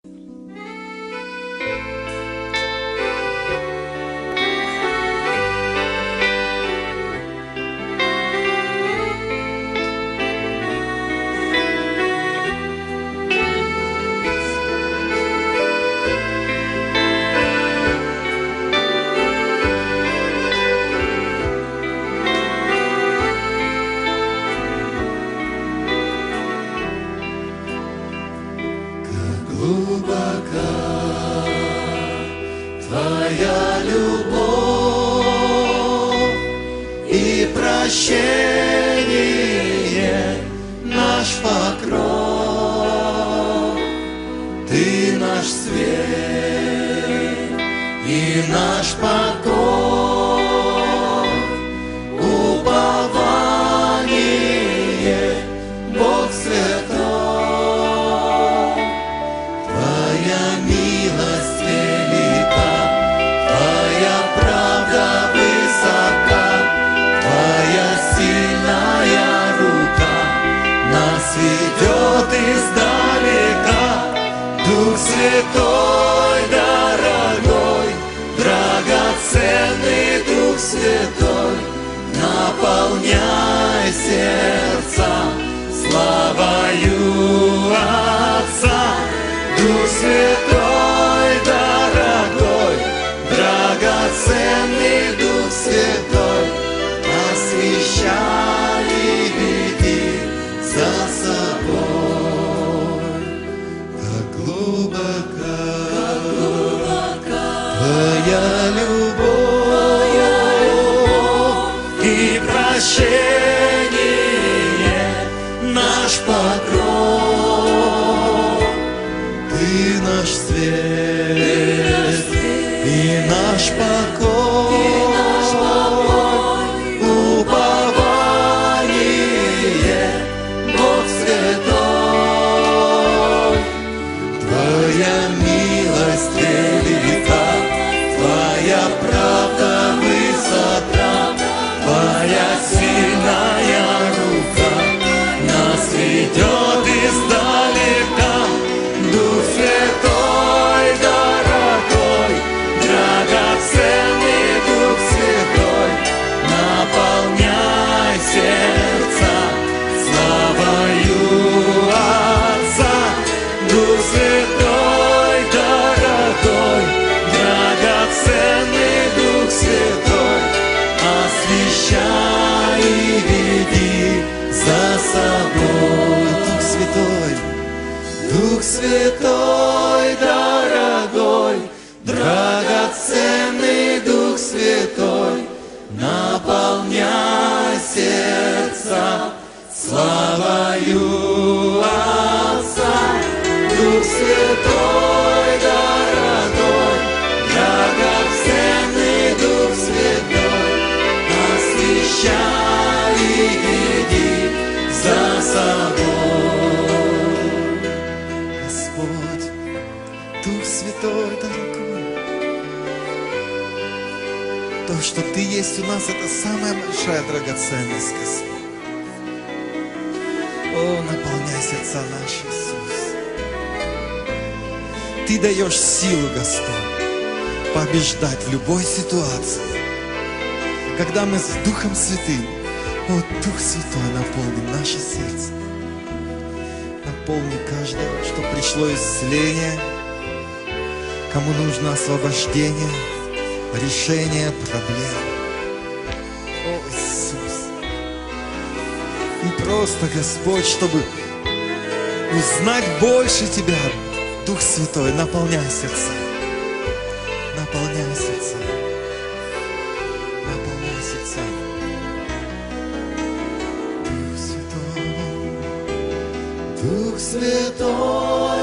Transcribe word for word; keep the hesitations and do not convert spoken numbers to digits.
Твоя любовь и прощение, наш покров. Ты наш свет и наш покой, упование, Бог святой. Твоя милость велика, Твоя правда высока, Твоя сильная рука нас ведет издалека. Дух Святой, дорогой, драгоценный Дух Святой, наполняй сердца славою Отца. Дух Святой, дорогой, драгоценный Дух Святой, освящай и веди за собой. Как глубока, как глубока Твоя любовь, Твоя любовь и прощение, наш покров. Ты наш свет и наш покой, упование, Бог святой. Твоя милость велика, Твоя правда высока, Твоя сильная рука нас ведет издалека. Дух Святой, дорогой, драгоценный Дух Святой, наполняй сердца славою Отца. Дух Святой, дорогой, драгоценный Дух Святой, освящай и веди за собой. Дух Святой, Дух Святой, дорогой, драгоценный Дух Святой, наполняй сердца славою Отца. Дух Святой, дорогой, драгоценный Дух Святой, освящай и веди за собой. Господь, Дух Святой, дорогой, то, что Ты есть у нас, это самая большая драгоценность, Господь. О, наполняй сердца наши, Иисус. Ты даешь силу, Господь, побеждать в любой ситуации. Когда мы с Духом Святым, о, Дух Святой, наполни наше сердце. Наполни каждого, что пришло исцеление, кому нужно освобождение, решение проблем. О, Иисус! И просто, Господь, чтобы узнать больше Тебя, Дух Святой, наполняй сердца. Наполняй сердца. Наполняй сердца. Дух Святой, Дух Святой,